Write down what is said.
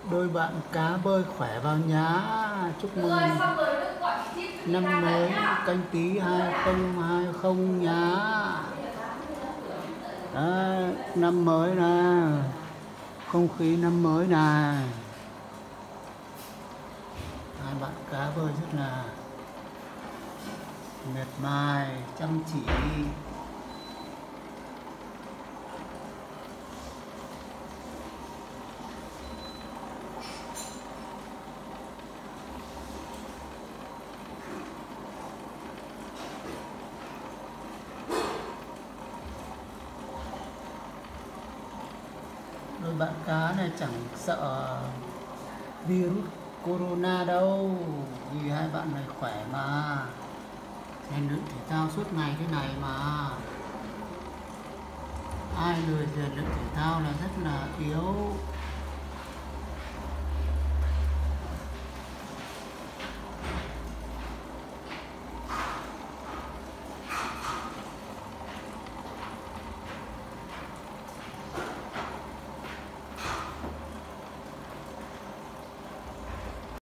Đôi bạn cá bơi khỏe vào nhá. Chúc mừng năm mới Canh Tý 2020 nhá. Đấy, năm mới nè, không khí năm mới nè. Hai bạn cá bơi rất là miệt mài, chăm chỉ. Đôi bạn cá này chẳng sợ virus corona đâu, vì hai bạn này khỏe mà, rèn luyện thể thao suốt ngày thế này mà. Ai lười rèn luyện thể thao là rất là yếu.